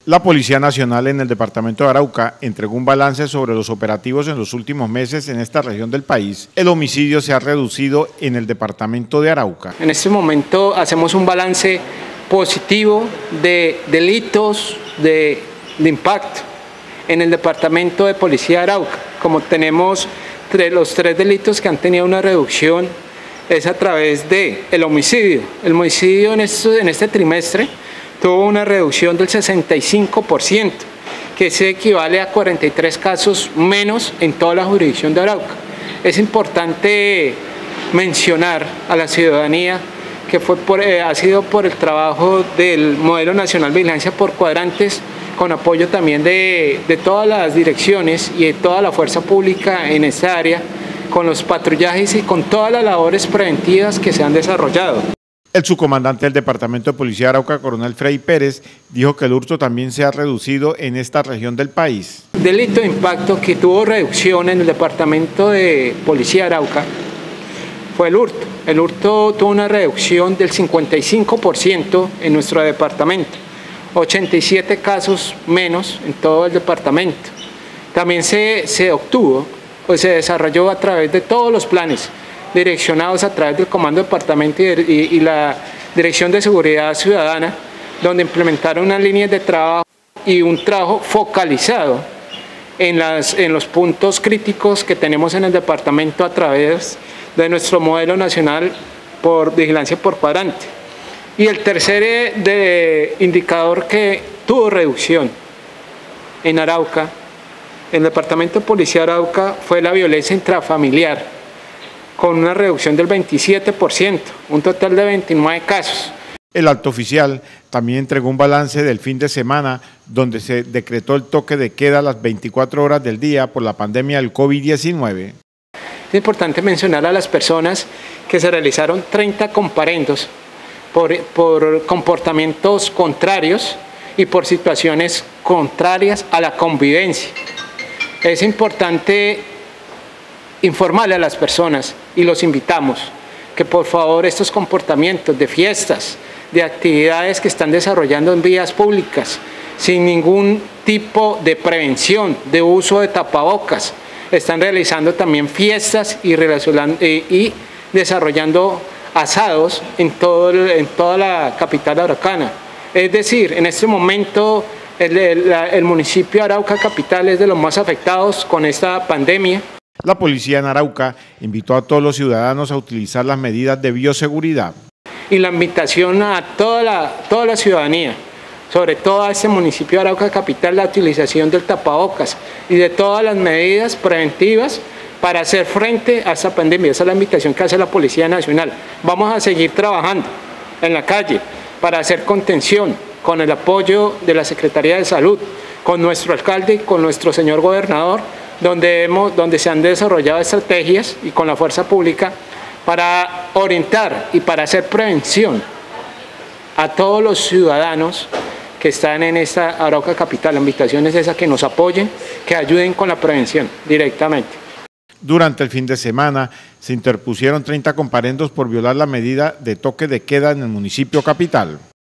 La Policía Nacional en el departamento de Arauca entregó un balance sobre los operativos en los últimos meses en esta región del país. El homicidio se ha reducido en el departamento de Arauca. En este momento hacemos un balance positivo de delitos de impacto en el departamento de Policía de Arauca. Como tenemos los tres delitos que han tenido una reducción, es a través del homicidio. El homicidio en este trimestre tuvo una reducción del 65%, que se equivale a 43 casos menos en toda la jurisdicción de Arauca. Es importante mencionar a la ciudadanía que ha sido por el trabajo del Modelo Nacional de Vigilancia por Cuadrantes, con apoyo también de todas las direcciones y de toda la fuerza pública en esta área, con los patrullajes y con todas las labores preventivas que se han desarrollado. El subcomandante del Departamento de Policía de Arauca, coronel Freddy Pérez, dijo que el hurto también se ha reducido en esta región del país. Delito de impacto que tuvo reducción en el Departamento de Policía de Arauca fue el hurto. El hurto tuvo una reducción del 55% en nuestro departamento, 87 casos menos en todo el departamento. También se desarrolló a través de todos los planes direccionados a través del Comando Departamento y la Dirección de Seguridad Ciudadana, donde implementaron unas líneas de trabajo y un trabajo focalizado en los puntos críticos que tenemos en el departamento a través de nuestro Modelo Nacional por Vigilancia por Cuadrante. Y el tercer indicador que tuvo reducción en Arauca, en el Departamento de Policía de Arauca, fue la violencia intrafamiliar, con una reducción del 27%, un total de 29 casos. El alto oficial también entregó un balance del fin de semana donde se decretó el toque de queda a las 24 horas del día por la pandemia del COVID-19. Es importante mencionar a las personas que se realizaron 30 comparendos por comportamientos contrarios y por situaciones contrarias a la convivencia. Es importante informarle a las personas y los invitamos que por favor estos comportamientos de fiestas, de actividades que están desarrollando en vías públicas sin ningún tipo de prevención, de uso de tapabocas, están realizando también fiestas y desarrollando asados en toda la capital araucana. Es decir, en este momento el municipio de Arauca Capital es de los más afectados con esta pandemia. La policía en Arauca invitó a todos los ciudadanos a utilizar las medidas de bioseguridad. Y la invitación a toda la ciudadanía, sobre todo a este municipio de Arauca Capital, la utilización del tapabocas y de todas las medidas preventivas para hacer frente a esta pandemia. Esa es la invitación que hace la Policía Nacional. Vamos a seguir trabajando en la calle para hacer contención con el apoyo de la Secretaría de Salud, con nuestro alcalde y con nuestro señor gobernador, donde se han desarrollado estrategias y con la fuerza pública para orientar y para hacer prevención a todos los ciudadanos que están en esta Arauca Capital. La invitación es esa, que nos apoyen, que ayuden con la prevención directamente. Durante el fin de semana se interpusieron 30 comparendos por violar la medida de toque de queda en el municipio capital.